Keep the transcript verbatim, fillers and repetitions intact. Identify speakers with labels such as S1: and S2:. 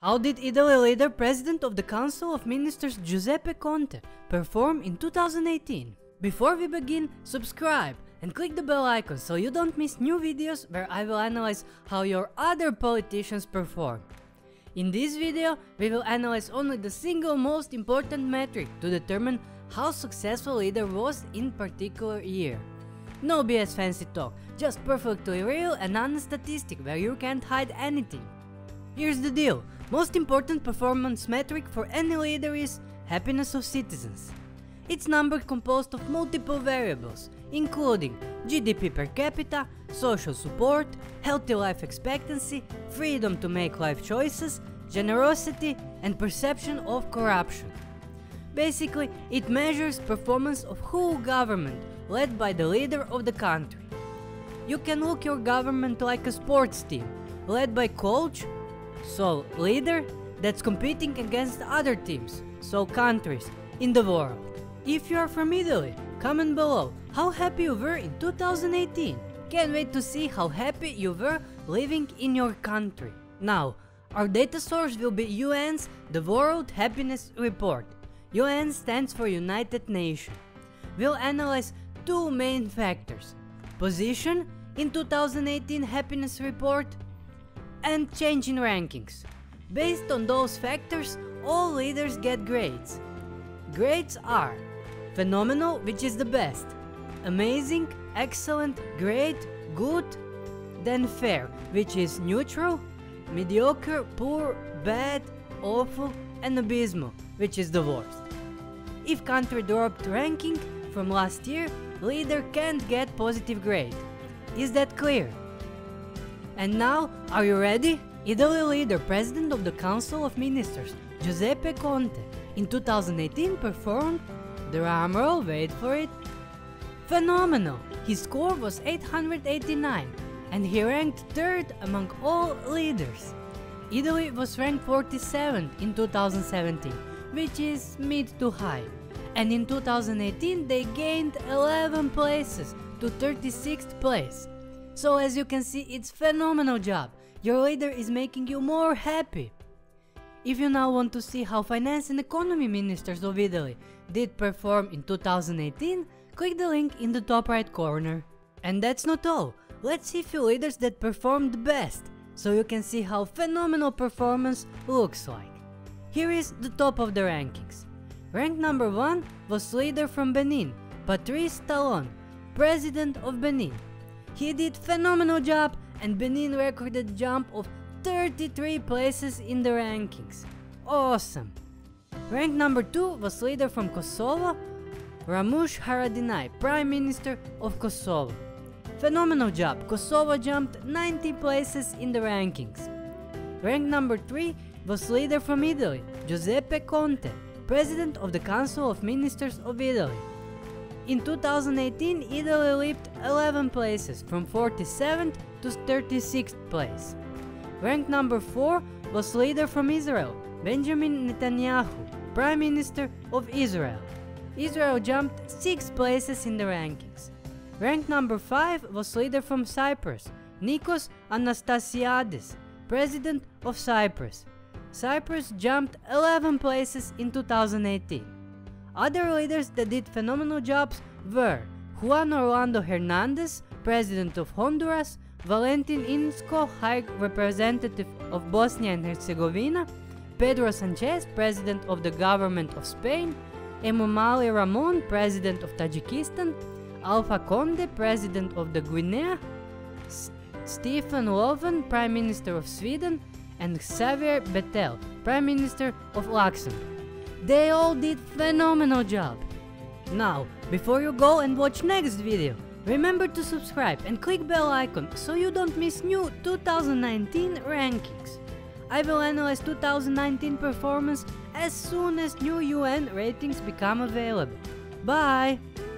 S1: How did Italy leader President of the Council of Ministers Giuseppe Conte perform in two thousand eighteen? Before we begin, subscribe and click the bell icon so you don't miss new videos where I will analyze how your other politicians perform. In this video, we will analyze only the single most important metric to determine how successful leader was in particular year. No B S fancy talk, just perfectly real and honest statistic where you can't hide anything. Here's the deal, most important performance metric for any leader is happiness of citizens. It's number composed of multiple variables, including G D P per capita, social support, healthy life expectancy, freedom to make life choices, generosity, and perception of corruption. Basically, it measures performance of whole government led by the leader of the country. You can look your government like a sports team, led by coach, so leader, that's competing against other teams, so countries, in the world. If you are from Italy, comment below how happy you were in two thousand eighteen. Can't wait to see how happy you were living in your country. Now, our data source will be U N's The World Happiness Report. U N stands for United Nations. We'll analyze two main factors: position in two thousand eighteen happiness report and change in rankings. Based on those factors, all leaders get grades. Grades are phenomenal, which is the best, amazing, excellent, great, good, then fair, which is neutral, mediocre, poor, bad, awful, and abysmal, which is the worst. If country dropped ranking from last year, leader can't get positive grade. Is that clear? And now, are you ready? Italy leader, President of the Council of Ministers, Giuseppe Conte, in two thousand eighteen performed, drumroll, wait for it, phenomenal. His score was eight hundred eighty-nine, and he ranked third among all leaders. Italy was ranked forty-seventh in two thousand seventeen, which is mid to high, and in two thousand eighteen they gained eleven places to thirty-sixth place. So as you can see, it's phenomenal job. Your leader is making you more happy. If you now want to see how finance and economy ministers of Italy did perform in two thousand eighteen, click the link in the top right corner. And that's not all. Let's see few leaders that performed the best, so you can see how phenomenal performance looks like. Here is the top of the rankings. Rank number one was leader from Benin, Patrice Talon, President of Benin. He did phenomenal job, and Benin recorded a jump of thirty-three places in the rankings. Awesome! Rank number two was leader from Kosovo, Ramush Haradinaj, Prime Minister of Kosovo. Phenomenal job, Kosovo jumped ninety places in the rankings. Rank number three was leader from Italy, Giuseppe Conte, President of the Council of Ministers of Italy. In two thousand eighteen, Italy leaped eleven places, from forty-seventh to thirty-sixth place. Rank number four was leader from Israel, Benjamin Netanyahu, Prime Minister of Israel. Israel jumped six places in the rankings. Rank number five was leader from Cyprus, Nikos Anastasiades, President of Cyprus. Cyprus jumped eleven places in two thousand eighteen. Other leaders that did phenomenal jobs were Juan Orlando Hernandez, President of Honduras, Valentin Inzko, High Representative of Bosnia and Herzegovina, Pedro Sanchez, President of the Government of Spain, Emomali Rahmon, President of Tajikistan, Alpha Conde, President of the Guinea, S Stefan Löfven, Prime Minister of Sweden, and Xavier Bettel, Prime Minister of Luxembourg. They all did phenomenal job. Now, before you go and watch next video, remember to subscribe and click bell icon so you don't miss new two thousand nineteen rankings. I will analyze two thousand nineteen performance as soon as new U N ratings become available. Bye!